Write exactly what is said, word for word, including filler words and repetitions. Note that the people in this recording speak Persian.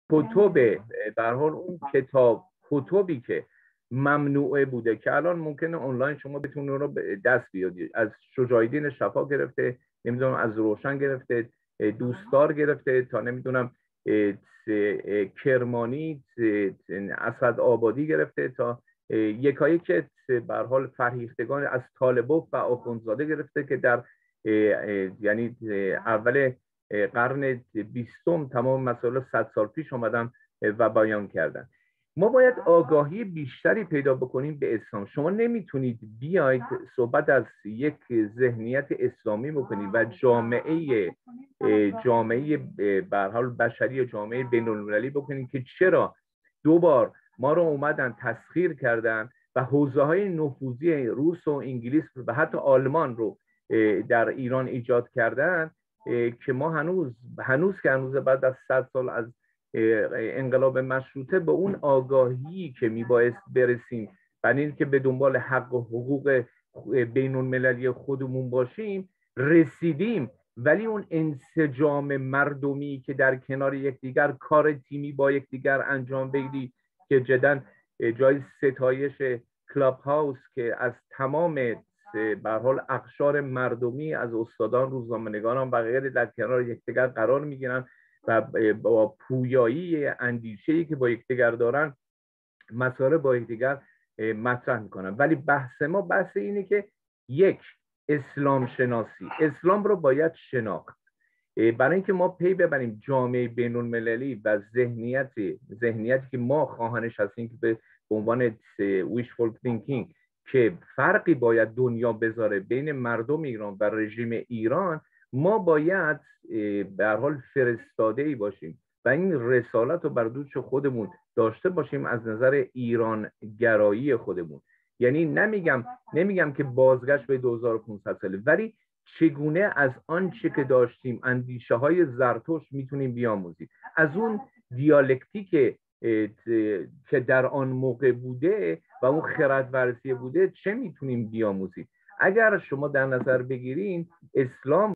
کتب به هر حال اون کتاب کتبی که ممنوعه بوده که الان ممکنه آنلاین شما بتونید اون رو دست بیارید، از شجاعالدین شفا گرفته، نمیدونم از روشن گرفته، دوستدار گرفته تا نمیدونم کرمانی، اسد آبادی گرفته تا یکایی که به هر حال فرهیختگان از طالبوف و آخوندزاده گرفته که در یعنی اول قرن بیستم تمام مسائل صد سال پیش آمدن و بیان کردن. ما باید آگاهی بیشتری پیدا بکنیم به اسلام. شما نمیتونید بیاید صحبت از یک ذهنیت اسلامی بکنید و جامعه جامعه به هر حال بشری، جامعه بین‌المللی بکنید که چرا دو بار ما رو اومدن تسخیر کردن و حوزه‌های نفوذی روس و انگلیس و حتی آلمان رو در ایران ایجاد کردن که ما هنوز هنوز که هنوز بعد از صد سال از انقلاب مشروطه به اون آگاهی که میبایست برسیم برای اینکه به دنبال حق و حقوق بین المللی خودمون باشیم رسیدیم، ولی اون انسجام مردمی که در کنار یکدیگر کار تیمی با یکدیگر انجام بدی که جداً جای ستایش کلاب هاوس که از تمام به هر حال اقشار مردمی از استادان، روزنامه‌نگاران و غیره در کنار یکدیگر قرار میگیرن و با پویایی اندیشه‌ای که با یکدیگر دارن مسائل با یکدیگر مطرح میکنن. ولی بحث ما بحث اینه که یک، اسلام شناسی، اسلام رو باید شناخت برای اینکه ما پی ببریم جامعه بین المللی و ذهنیت ذهنیتی که ما خواهانش هستیم که به عنوان wishful thinking که فرقی باید دنیا بذاره بین مردم ایران و رژیم ایران، ما باید به هر حال فرستاده‌ای باشیم و این رسالت رو بر دوش خودمون داشته باشیم از نظر ایران گرایی خودمون. یعنی نمیگم نمیگم که بازگشت به دو هزار و پانصد ساله، ولی چگونه از آنچه که داشتیم اندیشه های زرتشت میتونیم بیاموزیم، از اون دیالکتیک که در آن موقع بوده و اون خرد ورزی بوده چه میتونیم بیاموزیم. اگر شما در نظر بگیرین اسلام